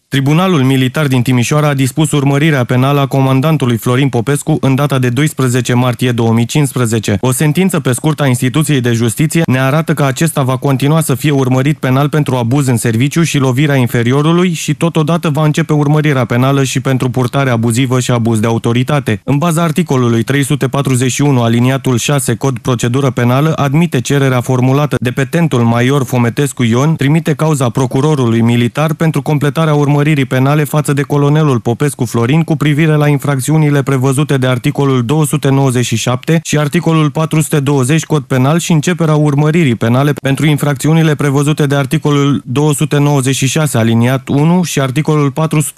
Tribunalul Militar din Timișoara a dispus urmărirea penală a comandantului Florin Popescu în data de 12 martie 2015. O sentință pe scurt a instituției de justiție ne arată că acesta va continua să fie urmărit penal pentru abuz în serviciu și lovirea inferiorului și totodată va începe urmărirea penală și pentru purtare abuzivă și abuz de autoritate. În baza articolului 341 aliniatul 6 Cod Procedură Penală, admite cererea formulată de petentul major Fometescu Ion, trimite cauza procurorului militar pentru completarea urmăririi penale față de colonelul Popescu Florin cu privire la infracțiunile prevăzute de articolul 297 și articolul 420 Cod Penal și începerea urmăririi penale pentru infracțiunile prevăzute de articolul 296 aliniat 1 și articolul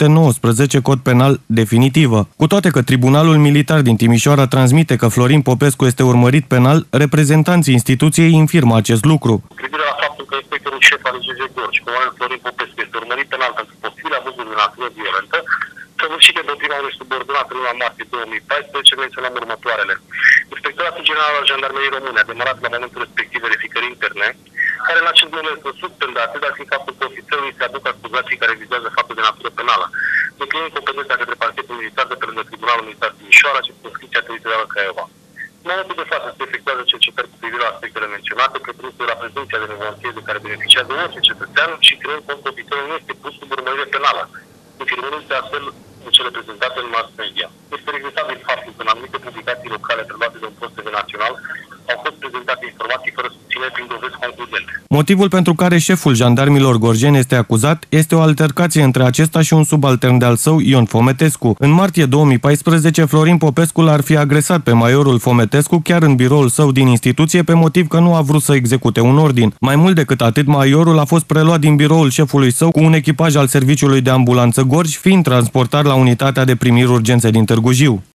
419 Cod Penal definitivă. Cu toate că Tribunalul Militar din Timișoara transmite că Florin Popescu este urmărit penal, reprezentanții instituției infirmă acest lucru. Privire la faptul că inspectorul șef al IGJ Gorj, comandantul Florin Popescu, este urmărit penal pentru posibile abuzuri de natură violentă, săvârșite împotriva unui subordonat în luna martie 2014, menționăm următoarele. Inspectoratul General al Jandarmeriei Române a demarat la momentul respectiv verificări interne, care în acest moment sunt suspendate, dar fiind faptul că ofițerului se aduc acuzații care vizează faptul de natură penală, declinând competența către parchetul militar de pe lângă Tribunalul Militar Timișoara și circumscripția teritorială Craiova. În momentul de față se efectuează cercetări cu privire la aspectele menționate, precum la prezumția de nevoință de care beneficiază orice cetățean și creând cont că ofițerul nu este pus sub urmărire penală, confirmându-se astfel în cele prezentate în mass media. Este regretabil faptul că în anumite publicații locale preluate de un post TV național au fost prezentate informații fără susținere prin dovezi concludente. Motivul pentru care șeful jandarmilor gorjeni este acuzat este o altercație între acesta și un subaltern de-al său, Ion Fometescu. În martie 2014, Florin Popescu l-ar fi agresat pe majorul Fometescu chiar în biroul său din instituție pe motiv că nu a vrut să execute un ordin. Mai mult decât atât, majorul a fost preluat din biroul șefului său cu un echipaj al serviciului de ambulanță Gorj, fiind transportat la unitatea de primiri urgențe din Târgu Jiu.